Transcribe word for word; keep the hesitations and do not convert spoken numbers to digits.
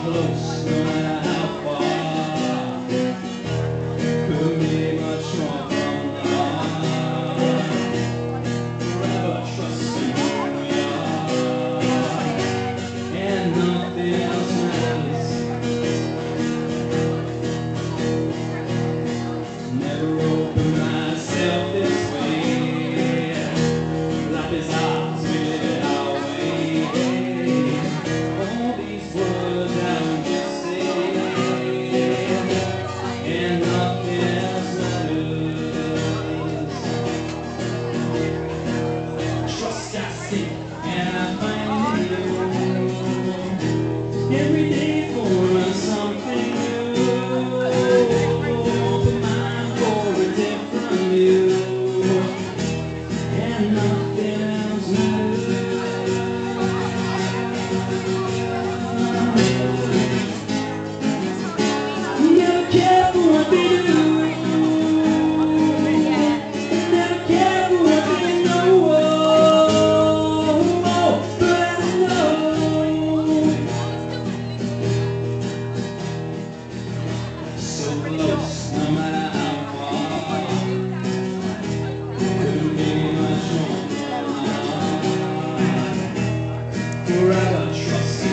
close, no matter how far. Could be much more from love. Forever trusting who we are, and nothing else matters. Never open myself this way. Life is ours, we live it our way. All these words I would just say, and nothing else matters. Trust I seek, and I find in you. Every day for something new. Open mind for a different view, and nothing else matters. Never care for what they do. Never care for what they know. Oh, but I know. So close, no matter how far. Couldn't be much more. Forever trusting.